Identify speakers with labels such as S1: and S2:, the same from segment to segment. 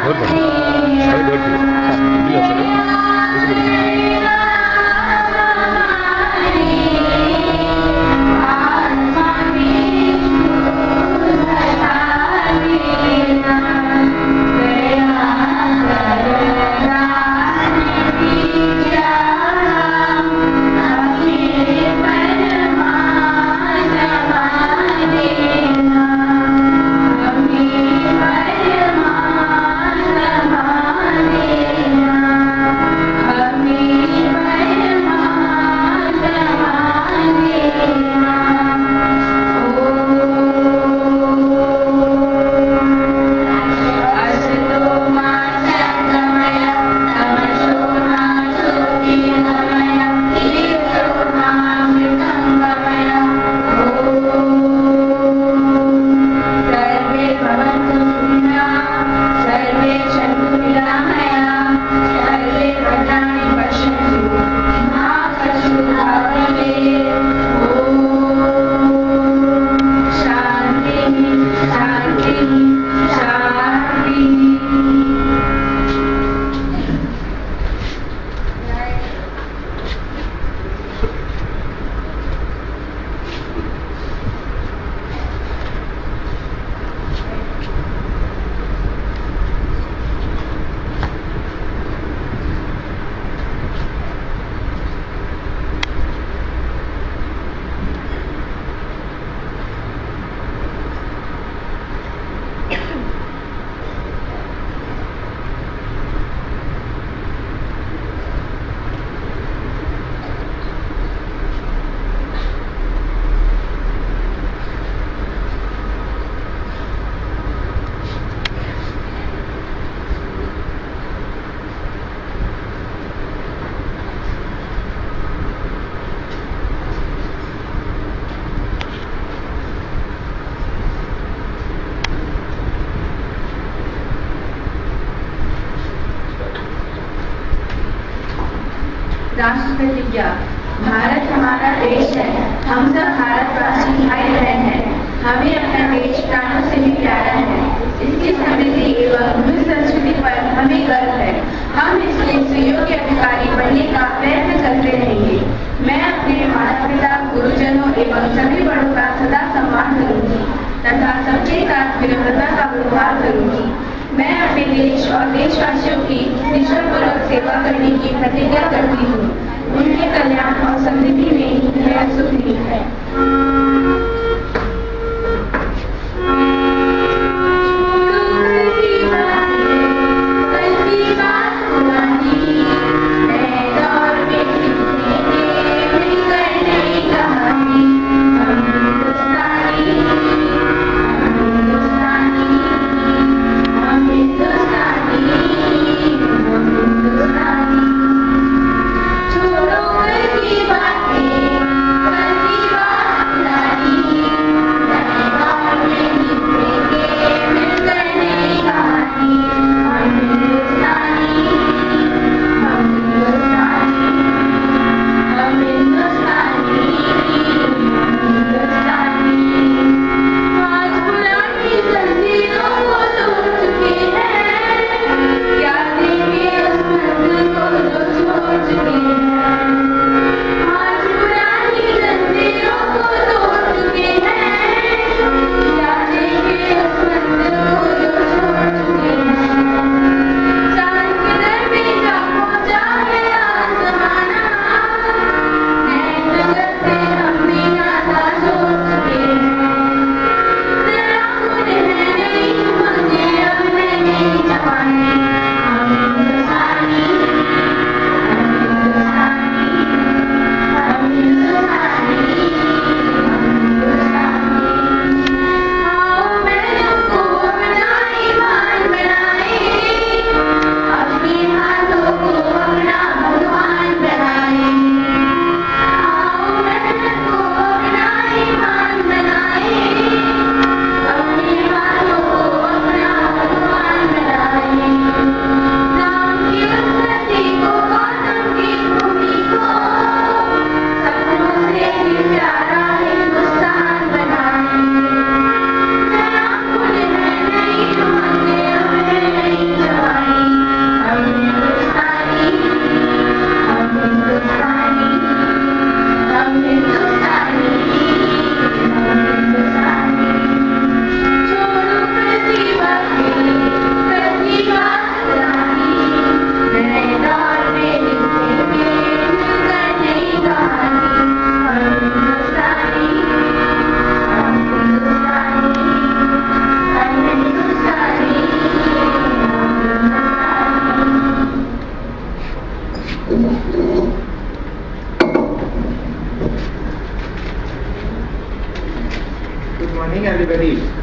S1: राष्ट्र प्रतिज्ञा। भारत हमारा देश है, हम सब भारतवासी भाई बहन हैं। हमें अपना देश प्राणों से भी प्यारा है। इसकी समृद्धि एवं मूल संस्कृति पर हमें गर्व है। हम इसके सुयोग्य अधिकारी बनने का प्रयत्न करते रहेंगे। मैं अपने माता पिता, गुरुजनों एवं सभी बड़ों का सदा सम्मान करूंगी तथा सबके साथ विनम्रता का व्यवहार करूंगी। मैं अपने देश और देशवासियों की निष्ठापूर्वक सेवा करने की प्रतिज्ञा करती हूँ। उनके कल्याण और समृद्धि में ही मेरा सुख निहित है।
S2: छोड़ो की बातें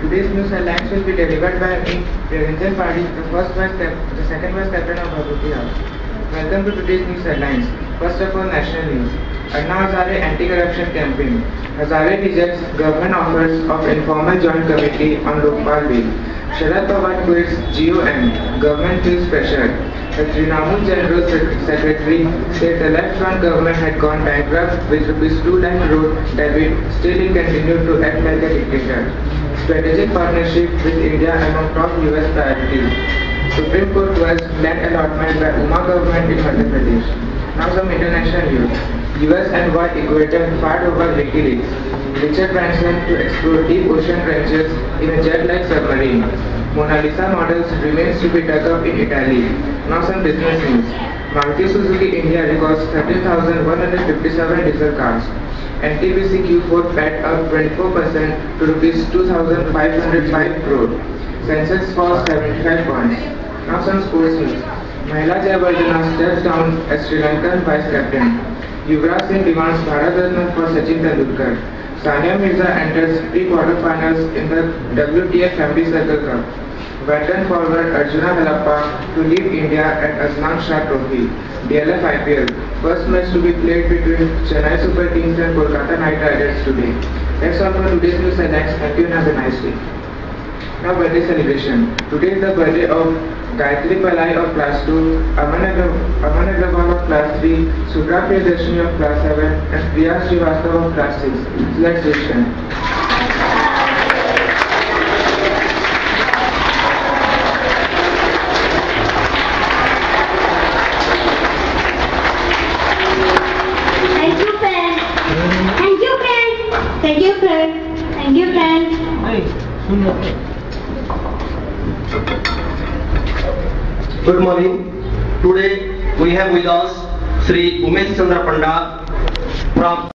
S2: Today's news headlines will be delivered by me, Priyanjan Padi, the second vice captain of Bhabhuti House. Welcome to today's news headlines. First of all, national news. Anna Hazare anti-corruption campaign. Hazare rejects government offers of informal joint committee on Lokpal bill. Sharad Pawar quits GOM. Government feels pressured. The Trinamool General Secretary said the left-front government had gone bankrupt with ₹2 lakh crore debit. Still, it continued to act like a dictator. Strategic partnership with India among top US priorities. Supreme Court was land allotment by Uma government in Madhya Pradesh. Now some international news. US and Y equator fought over WikiLeaks. Richard Branson to explore deep ocean trenches in a jet-like submarine. Mona Lisa models remains to be dug up in Italy. Now some business news. Maruti Suzuki India records 13,157 diesel cars. NTPC Q4 PAT up 24% to rupees 2,505 crore. Sensex falls 75 points. Now some sports news. Mahila Jayawardena steps down as Sri Lankan vice captain. Yuvraj Singh demands Bharat Ratna for Sachin Tendulkar. Sania Mirza enters pre-quarterfinals in the WTF Family Circle Cup. Veteran forward Arjuna Halappa to lead India at Azman Shah Trophy. DLF IPL. First match to be played between Chennai Super Kings and Kolkata Knight Riders today. That's all for today's news headlines. Thank you and have a nice day. Now birthday celebration. Today is the birthday of Gayatri Palai of class 2, Aman Agrawal of class 3, Sudra Priyadarshini of class 7 and Priya Srivastava of class 6. So let's wish them.
S3: Thank you, friend. Thank you, friend. Thank you, friend. Thank you, friend.
S4: Good morning. Today we have with us Sri Umesh Chandra Panda from